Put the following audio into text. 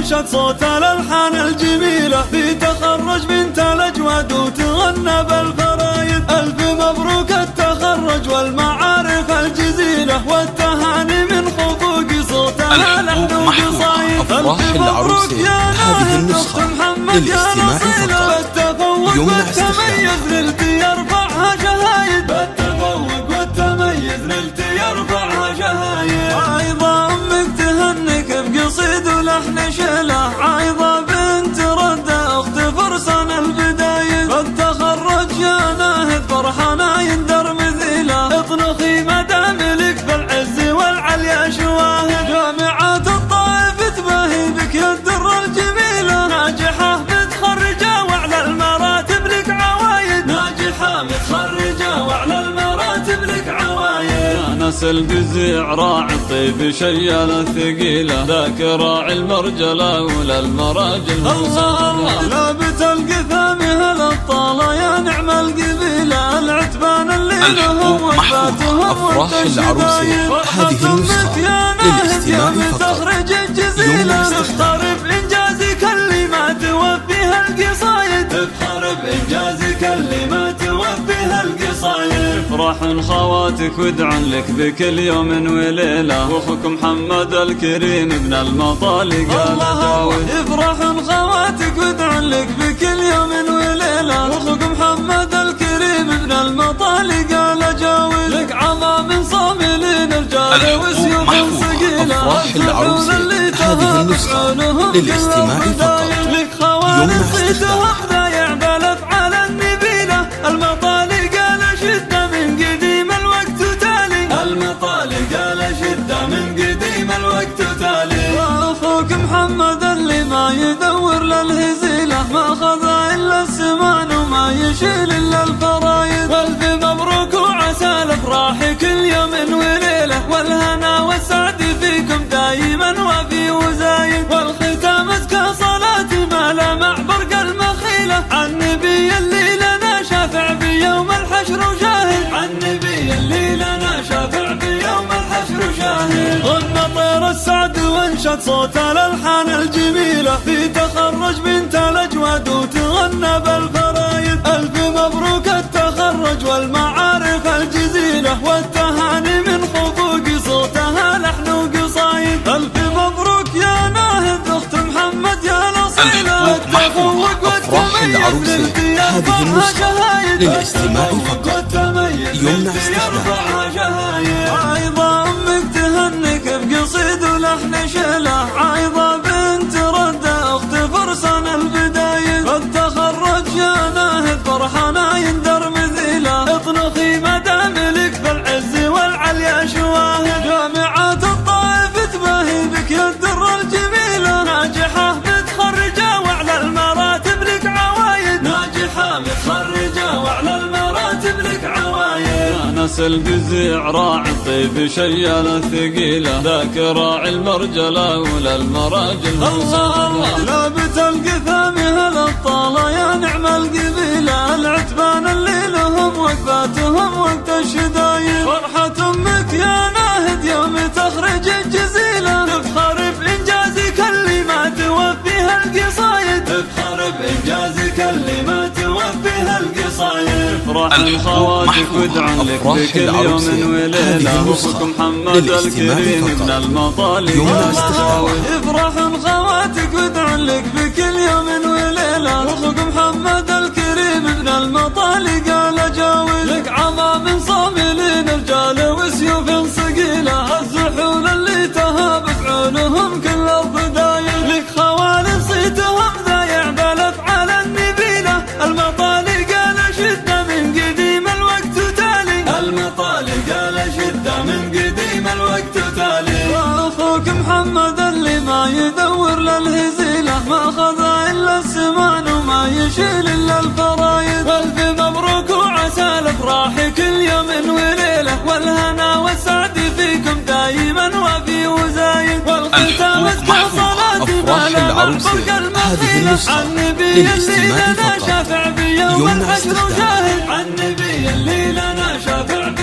وانشد صوت الألحان الجميلة في تخرج بنت الأجواد وتغنى بالفرايد. ألف مبروك التخرج والمعارف الجزيلة والتهاني من خفوق صوتها لحن وقصايد. ألف مبروك يا ناهد أخت محمد يا نصيلة بالتفوق والتميز نلت يرفعها شهايد. بالتفوق والتميز نلت يرفعها شهايد. عايضة أمك تهنك بقصيد ولحن شله. عايضة بنت ردة أخت فرسان البدايد. التخرج يا ناهد فرحنا يندر مثيله. اطنخي مداملك بالعز والعليا شواهد. جامعات الطائف تباهي بك يا الدرة الجميلة. ناجحة متخرجة وعلى المراتب لك عوايد. ناجحة متخرجة وعلى المراتب لك عوايد. يا نسل البزيع راعي الطيب شيالة ثقيلة. ذاك راعي المرجلة ولا المراجل. الله الله لابت القثام هالابطالة يا نعم القبيلة. العتبان اللي لهم وفاتهم أفراح العروسين. هذه النسخة للاستماع فقط. تخرج الجزيلة. نفخر بإنجازك اللي ما توفيها القصايد. نفخر بإنجازك اللي ما توفيها القصايد. افرح خواتك وادعن لك بكل يوم وليلة. واخوك محمد الكريم ابن المطالق قال جاود. افرح خواتك وادعن لك بكل يوم وليلة. واخوك محمد الكريم ابن المطالق قال جاود. لك عظام صاملين رجال وسيوف ثقيلة. أفراح العروسين. هذه النسخة للاستماع فقط. لك خوالي صيتهم ضايع بالافعال النبيلة. المطالق قال شدة من قديم الوقت تالي. المطالق قال شدة من قديم الوقت تالي. واخوك محمد اللي ما يدور للهزيلة. ما خذا الا السمان وما يشيل الا الفرايد. والف مبروك وعسى الافراح كل يوم وليلة. والهنا والسعد فيكم دايما وفي وزايد. والختام ازكى صلاتي ما لا مع برق المخيلة. عالنبي اللي لنا شافع بيوم الحشر وشاهد. عالنبي اللي لنا شافع بيوم الحشر وشاهد. غنى طير السعد وانشد صوت الألحان الجميلة في تخرج بنت الأجواد وتغنى بالفرايد. ألف مبروك التخرج والمعارف الجزيلة والتهاني من خفوق صوتها لحن وقصايد. ألف مبروك يا ناهد أخت محمد يا نصيلة. التفوق أفراح العروسين. هذه النسخة للاستماع فقط. يمنع استخدامها. عايضة أمك تهنك بقصيد ولحن شله. عايضة بنت ردة أخت فرسان البدايد. التخرج يا ناهد فرحنا يندر مثيله. اطنخي مداملك بالعز والعليا شواهد. جامعات الطائف تباهي بك يا الدرة الجميلة. ناجحة متخرجة وعلى المراتب لك عوايد. ناجحة متخرجة وعلى المراتب لك عوايد. يا نسل البزيع راعي الطيب شيالة ثقيلة. ذاك راعي المرجلة ولا المراجل. الله الله لابت القثام هالابطالة يا نعم القبيلة. العتبان اللي لهم وقفاتهم وقت الشدايد. فرحة امك يا ناهد يوم تخرج الجزيلة. تفخر بإنجازك اللي ما توفيها القصايد. تفخر بإنجازك اللي ما توفيها القصايد. افرح خواتك وادعن لك بكل يوم وليلة. واخوك محمد الكريم ابن المطالق قال جاود. افرح خواتك وادعن لك بكل يوم وليلة. واخوك محمد الكريم ابن المطالق قال جاود. لك عظام صاملين رجال وسيوف ثقيلة. الزحول اللي تهاب بعونهم كل الضدايل. لك خوالي صيتهم ضايع بالافعال النبيلة. المطالق قال شدة من قديم الوقت تالي. المطالق قال شدة من قديم الوقت تالي. واخوك محمد اللي ما يدور للهزيلة. ما خذا الا السمان وما يشيل الا الفرايد. والف مبروك وعسى الافراح كل يوم وليلة. والهنا والسعد فيكم دايما وفي وزايد. والختام ازكى صلاتي ما لا مع برق المخيلة. عالنبي اللي لنا شافع بيوم الحشر وشاهد. عالنبي اللي لنا شافع